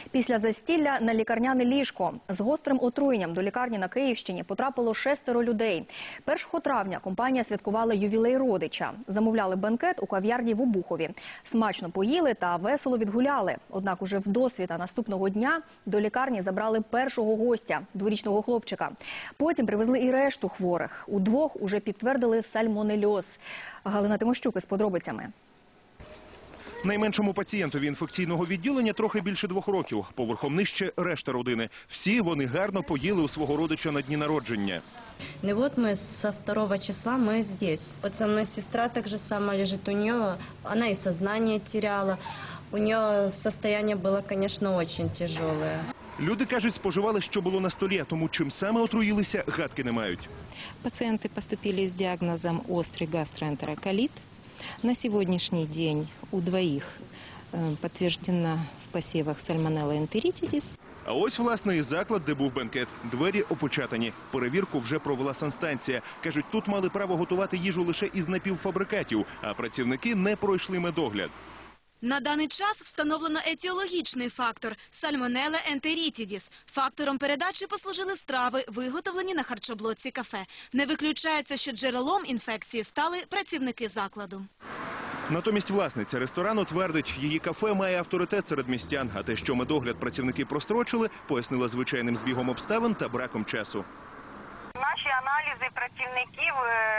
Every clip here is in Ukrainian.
Після застілля на лікарняне ліжко. З гострим отруєнням до лікарні на Київщині потрапило 6 людей. 1 травня компанія святкувала ювілей родича. Замовляли бенкет у кав'ярні в Обухові. Смачно поїли та весело відгуляли. Однак уже вдосвіта наступного дня до лікарні забрали першого гостя – 2-річного хлопчика. Потім привезли і решту хворих. У 2 уже підтвердили сальмонельоз. Галина Тимощук із подробицями. Найменшому пацієнтові інфекційного відділення трохи більше 2 років. Поверхом нижче решта родини. Всі вони гарно поїли у свого родича на дні народження. И вот мы со 2 числа мы здесь. Вот со мной сестра так же сама лежит. У нее, она и сознание теряла. У нее состояние было, конечно, очень тяжелое. Люди, кажуть, споживали, що було на столі, тому чим саме отруїлися, гадки не мають. Пациенты поступили с диагнозом острый гастроэнтероколит. На сегодняшний день у 2 подтверждена в посевах сальмонелла энтеритидис. А ось, власне, і заклад, де був бенкет. Двері опечатані. Перевірку вже провела санстанція. Кажуть, тут мали право готувати їжу лише із напівфабрикатів, а працівники не пройшли медогляд. На даний час встановлено етіологічний фактор – сальмонелла ентерітідіс. Фактором передачі послужили страви, виготовлені на харчоблоці кафе. Не виключається, що джерелом інфекції стали працівники закладу. Натомість власниця ресторану твердить, її кафе має авторитет серед містян, а те, що медогляд працівники прострочили, пояснила звичайним збігом обставин та браком часу. Наші аналізи працівників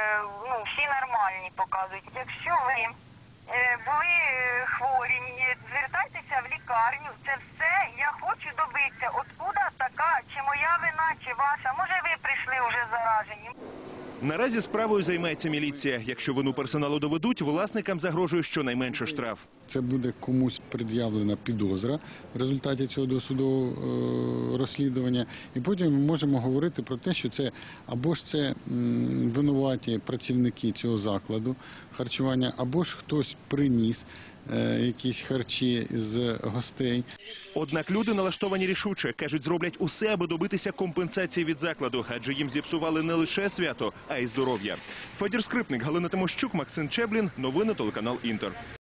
всі нормальні показують. Якщо ви були хворі, звертайтеся в лікарню. Це все я хочу добитися. Откуда така, чи моя вина, чи ваша? Може, ви прийшли вже заражені? Наразі справою займається міліція. Якщо вину персоналу доведуть, власникам загрожує щонайменше штраф. Це буде комусь пред'явлена підозра в результаті цього досудового розслідування. І потім ми можемо говорити про те, що це або ж це винуваті працівники цього закладу харчування, або ж хтось приніс якісь харчі з гостей. Однак люди налаштовані рішуче. Кажуть, зроблять усе, аби добитися компенсації від закладу, адже їм зіпсували не лише свято, а й здоров'я. Федір Скрипник, Галина Тимощук, Максим Чеблін. Новини телеканал «Інтер».